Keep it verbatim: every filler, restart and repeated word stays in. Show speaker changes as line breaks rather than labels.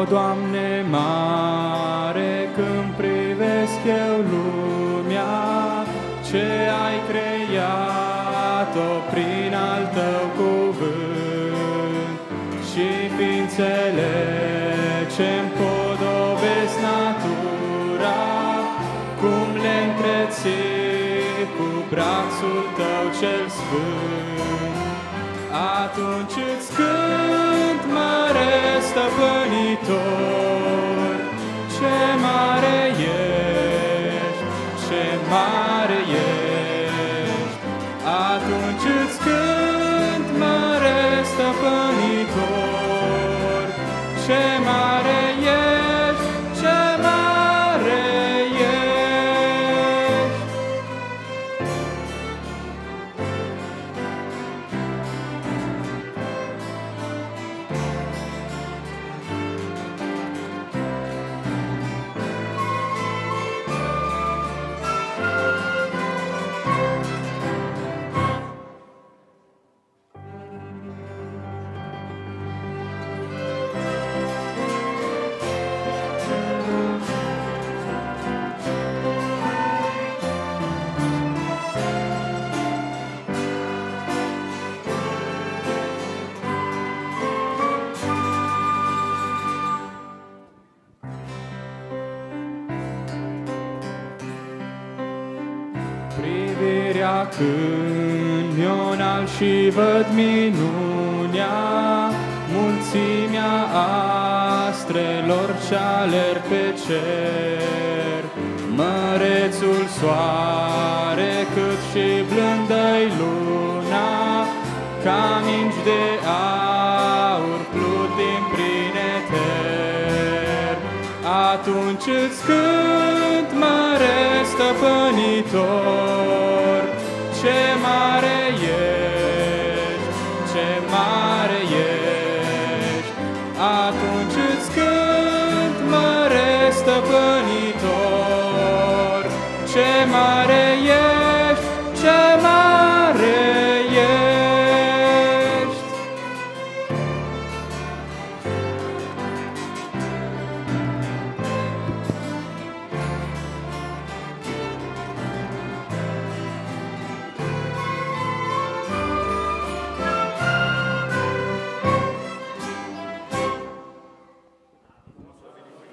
Doamne mare, când privesc eu lumea, ce ai creat-o prin al Tău cuvânt, și ființele ce-mi podobesc natura, cum le întreții cu brațul Tău cel sfânt. Atunci îți cânt, mare stăpânitor, ce mare ești, ce mare ești. Atunci îți cânt, mare stăpânitor, ce mare ești, ce mare ești. Privirea când mi-o înalt și văd minunea, mulțimea astrelor ce alerg pe cer. Mărețul soare, cât și blândă-i luna, ca mingi de aur plutim prin eter. Atunci îți cânt, mare stăpânitor, ce mare ești, ce mare ești. Atunci îți cânt, mare stăpânitor, ce mare ești.